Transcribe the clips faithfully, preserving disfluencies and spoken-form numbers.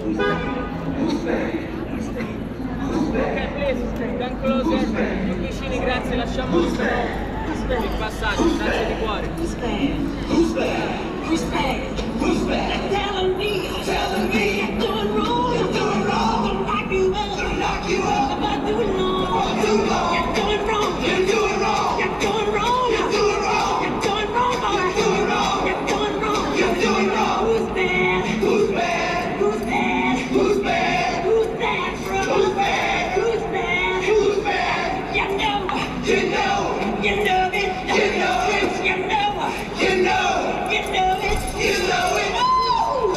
Ok, please, come closer, più vicini, grazie, lasciamo il passaggio, grazie di cuore. Who's bad? Who's bad? Who's bad? Who's bad? Telling me, telling me, you're doing wrong, you're doing wrong, gonna knock you up, gonna knock you up, about too long, too long, you're doing wrong, you're doing wrong, you're doing wrong, you're doing wrong, you're doing wrong, boy, you're doing wrong, you're doing wrong, you're doing wrong. Who's bad? Who's bad? Who's bad? Who's bad? Who's bad, bro? Who's bad? Who's bad? Who's bad? You know, you know, you know it, you know it, you know, you know, you know it, you know it. Oh!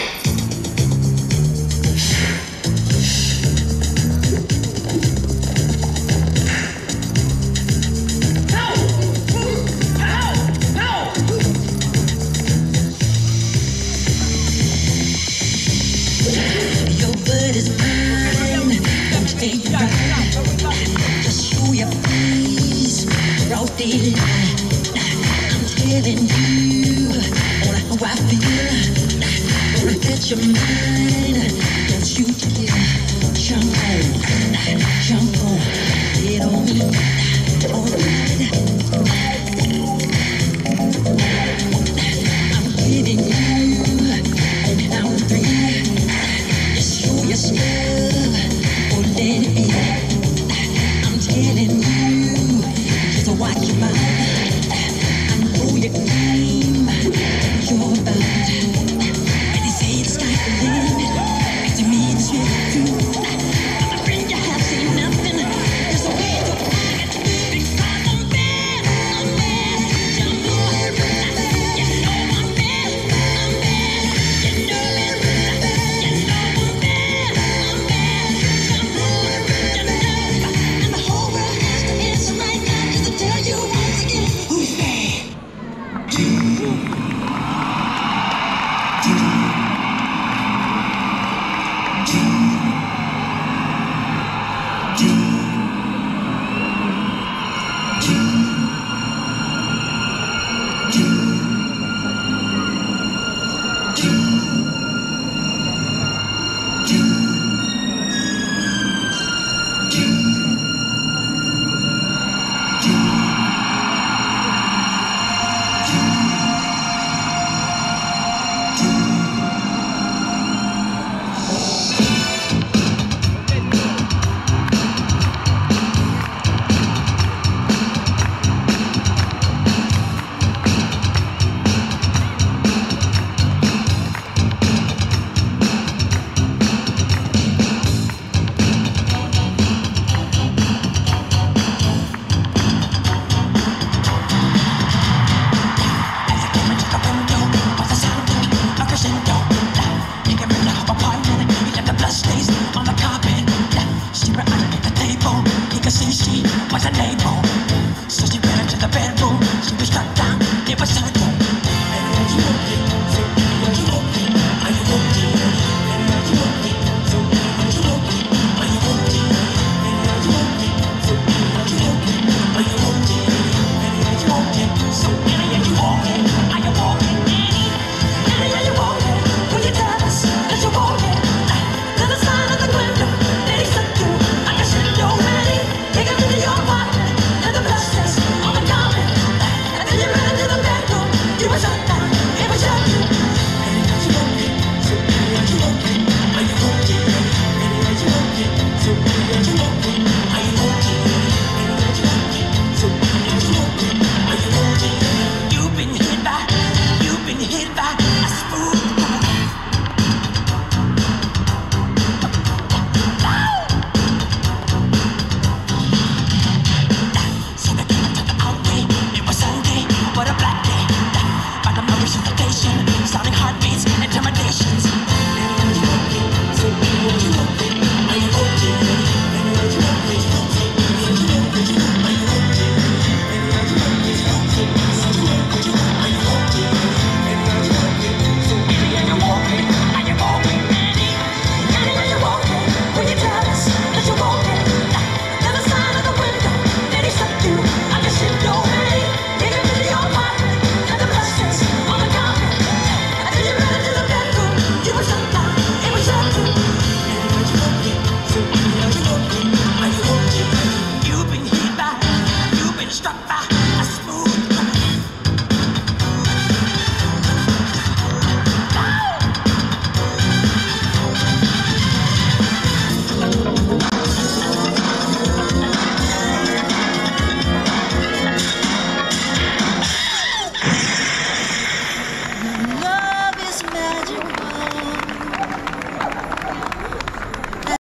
Your blood is mine, don't stay right. Just show your face, broad daylight. I'm telling you all how I feel. Gonna get your mind, don't you dare jump on, jump on, get on me.